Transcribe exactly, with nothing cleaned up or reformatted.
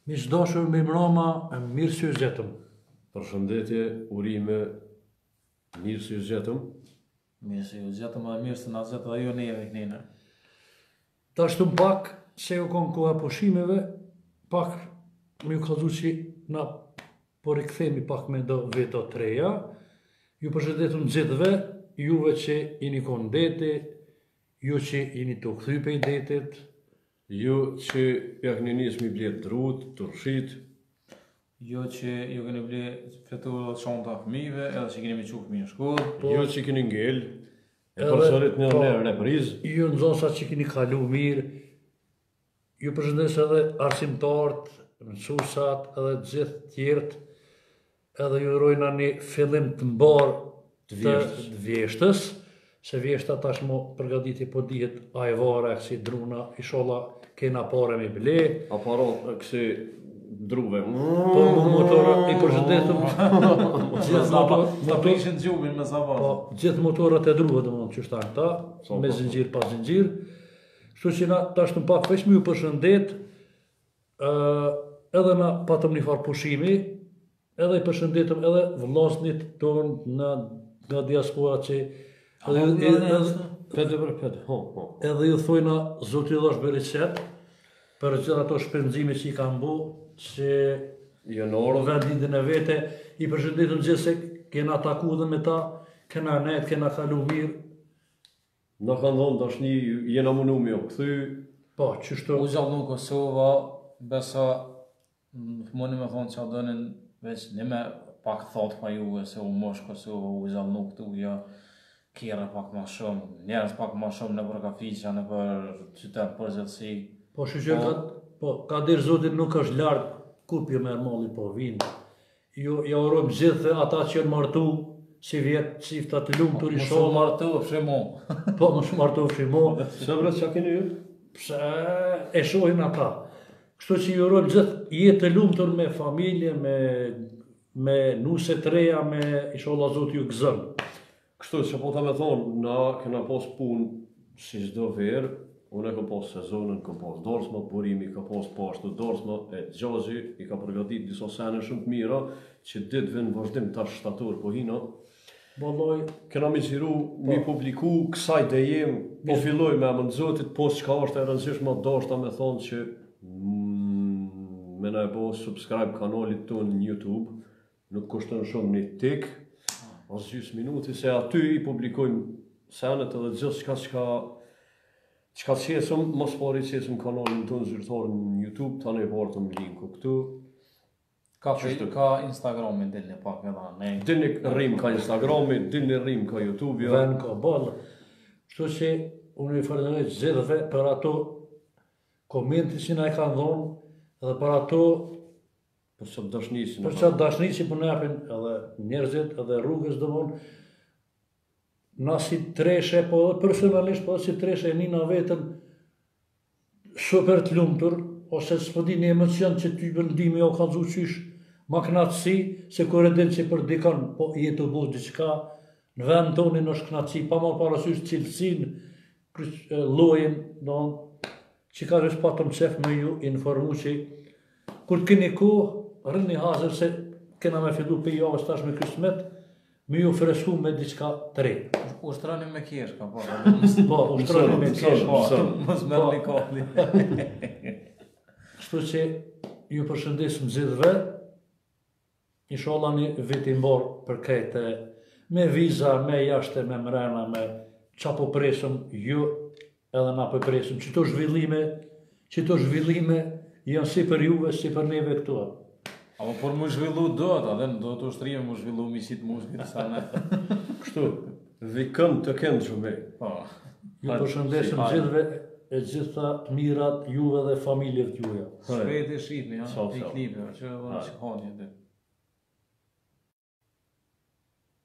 Miqdashur me mbroma, mirë se u zgjetëm. Përshëndetje, urime, mirë se ju zgjetëm. Mirë se ju zgjetëm edhe mirë se na zgjet edhe ju neve kënina. Tashtëm pak se u kon koha pushimeve, pak më ju kallëzu që na po rikthehemi pak me do veto treja. Ju përshëndetëm gjithëve, juve që jeni kon deti, ju që jeni të kthy prej detit, Ju që ja keni nisë mi blet drut, turshit, Jo që ju keni ble fletur çanta fëmijëve, edhe që keni me çu fëmijë në shkollë. ju që keni ngel, e Edhe- përsërit një po. herë reprizë. ju nxënësa që keni kalu mirë, ju përshëndes edhe arsimtarët, mësuesat edhe të gjithë tjerët, edhe ju urojna një fillim të mbar Të të vjeshtës. të vjeshtës, se vjeshta tashmo përgatitje po dihet ajvare, si druna, inshallah kena pare me ble, Aparat kësi druve. po mu motorë i përshëndetëm gjithë motor, Ta motor, prishin gjubin me sa po, pas. gjithë motorët e druve dhe mund që shtanë ta, So, me po, zinxhir pas zinxhir. Kështu që na tash të pak veç më ju përshëndet, ë edhe na patëm një farë pushimi, edhe i përshëndetëm edhe vllazënit tonë në nga diaspora që edhe, edhe, Pete për pete, ho, ho. edhe ju thojna Zoti dhosh bereqet për gjithë ato shpenzime që i kanë bu, që Janorë, vendindin e vete, i përshëndetëm gjithë se kena taku dhe me ta, kena net, kena kalu mirë, në kanë dhonë tashni, jena mënu me o këthy, po, qështu, U gjallë në Kosova, besa mëni me thonë që dënin veç një me pak thot pa juve se u mosh Kosova, u gjallë në këtu, ja kjera pak ma shumë, njerës pak ma shumë në për kafiqa, në për qytet përgjithësi. po shqyqër ka, po, ka dirë Zotin nuk është largë, kur pjo merë malli po vinë. Ju, ja urojmë gjithë ata që janë martu, si vjetë, cifta të lumë të Mos u risholla, martu, fshemo. po më shumë martu frimo, se vret që keni ju? pse e shohin ata. Kështu që ju urojmë gjithë jetë të lumtur me familje, me, me nuse të reja, me inshallah Zoti ju gëzën. Kështu që po ta me thonë, na kena pos punë si çdo verë, unë e kam pos sezonën, kam pos dorsma burimi, ka pos pashtu dorsma e Gjaxhi, i ka përgatit disa sene shumë të mira, që ditë vënë vazhdim tash shtator po hina. Bolloj, Kena mi qiru, mi publiku kësaj dhe jem, po filloj me amën Zotit, po çka është e rëndësishme, dashta me thonë që mm, me na e bo subscribe kanalit tonë në YouTube, nuk kushton shumë një tik, as gjysë minuti, se aty i publikojmë senet edhe gjithë çka çka çka qesëm, mos pari qesëm kanalin tonë zyrtar në YouTube, tani e bartëm linku këtu. Ka, fe- Qështu? ka Instagramin dilni pak edhe ne. Dini rrim ka Instagrami, dini rrim ka YouTube-ja. vën ka ballë. Kështu që unë i falenderoj gjithëve për ato komente që na e kanë dhënë, edhe për ato Për që të dashnisin. për çfarë dashni që po na japin edhe njerëzit, edhe rrugës domon. Na si treshe, po edhe personalisht, po edhe si treshe e nina vetën super të lumtur, ose s'po di një emocion që ty bën ndihmë o kallëzu qysh, ma knatësi, se kur e din që për dikon, po i jetë u bu diçka, në vend tonin është knatësi, pa marrë parasysh cilësinë, kryq- e, llojin, domon, që ka rësh patëm qef me ju informu që kur të keni kohë, rrini hazër se kena me fillu për javës tash me kështmet, me ju fresku me diçka të re. Ushtrani me kesh ka po. Po, ushtroni me kesh, Po, mëson. mos Po. merrni kohë. kështu që ju përshëndesim gjithëve, inshallah një vit i mbar për këtë, me viza, me jashte, me mrena, me qa po presëm ju, edhe na po presëm, që to zhvillime, që to zhvillime janë si për juve, si për neve këtu. Apo por më zhvillu do ata, dhe do të ushtrime më zhvillu miqit muzikë sa ne. Kështu, vikëm të këndë shumë. Po. Ju Hajde, përshëndesim si, hajde. gjithëve e gjitha të mirat juve dhe familjet juja. Shpejt e shihni, ha, Sa, i sa. klipe, që do Hajde. të shihoni atë.